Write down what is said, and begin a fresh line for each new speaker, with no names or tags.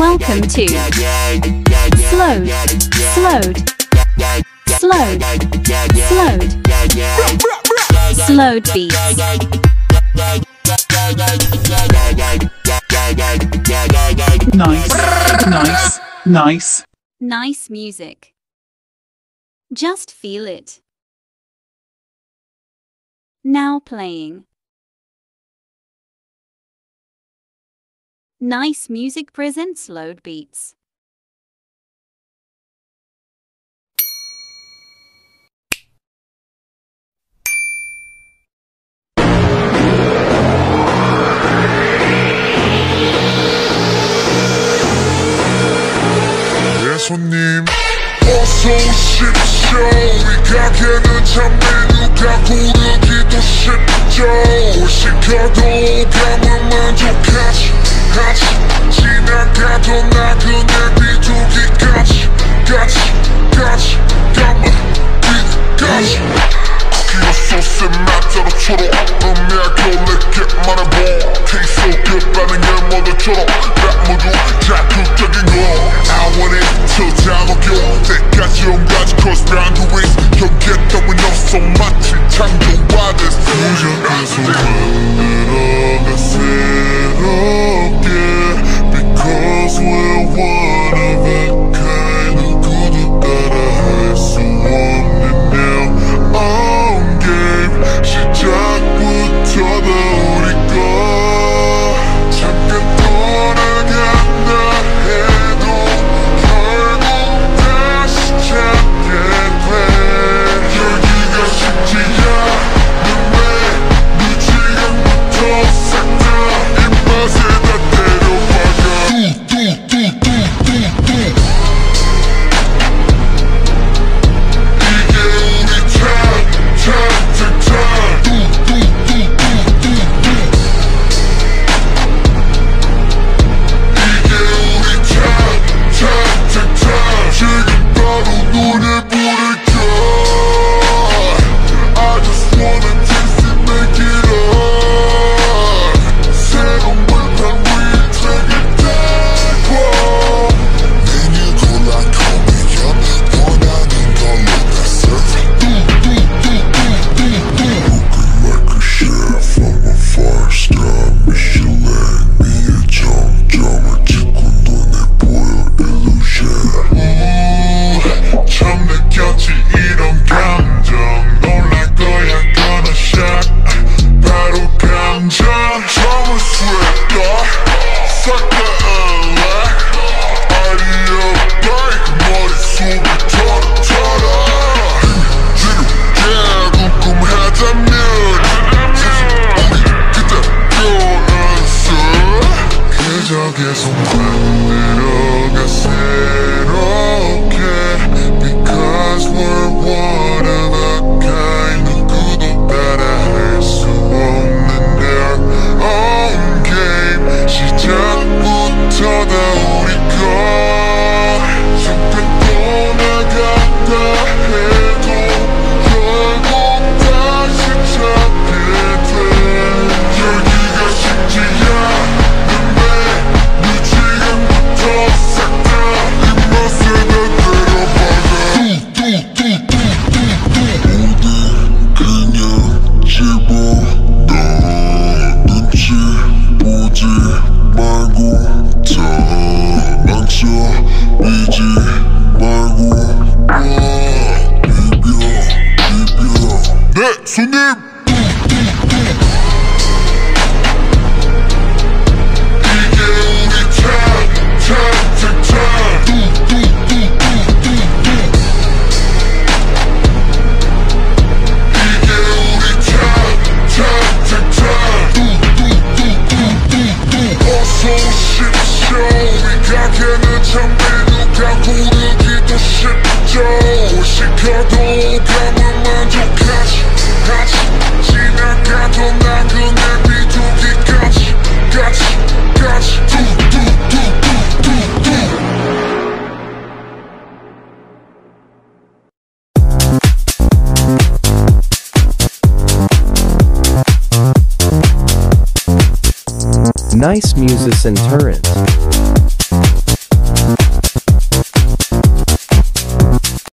Welcome to Slowed, Slowed, Slowed, Slowed, Slowed Beats. Nice music. Just feel it. Now playing. Nice music presents Slowed Beats.
손님 어서 오십시오. 이 가게는 참 메뉴가 고르기도 쉽죠. 시켜도 감을 만족하지 지나가던 나그네 비둘기까지 감을 비까지 쿠키와 소스에 맛대로 초록 음미하게 내게 말해봐. Taste so good 반응해 모델처럼 딱 모두 자극적인 거 I want it till 다 녹여 때까지 온가지 cross boundaries 여기에 따윈 없어 마치 창조와 this 무조건에서 만들어가 새롭게 Because we're one of a kind 누구도 따라할 수 없는 now on game 시작부터 다 우리 거 잠깐 돌아간다 해도 결국 다시 찾게 돼 여기가 쉽지 않은데 네 지금부터 싹 다 입맛에다 때려박아 이게 우리 지금 바로 노래 부를까 I just wanna taste it, make it up 새로운 발판 위에 트랙을 달고 메뉴 골라 커미면 원하는 걸로 다 serve Looking like a chef, I'm a 5-star Michelin 미의 점점을 찍고 눈에 보여 illusion 처음 느꼈지 이런 감정 놀랄 거야 gonna shock 바로 감정 처음을 sweat 싹 다 unlock audio break 머릿속을 털어 지루해 궁금하다면 사실 우리 그때 껴안았어 그저 계속 만들어가 새롭게 Because we're one of a kind 누구도 따라할 수 없는 their own game 시작부터 다 우리 거 잠깐 떠나갔다 해도 결국 다시 찾게 돼 여기가 쉽지 않은데 네 지금부터 싹 다 입맛에다 때려박아 모든 그냥 집어넣어 눈치 보지 말고 다 망쳐이지 말고 비벼 네 손님 이게 우리 어서 오십시오. 이 가게는 참 메뉴가 고르기도 쉽죠. 시켜도 감을 만족하지 지나가던 나그네 비둘기까지
Nice music and turret.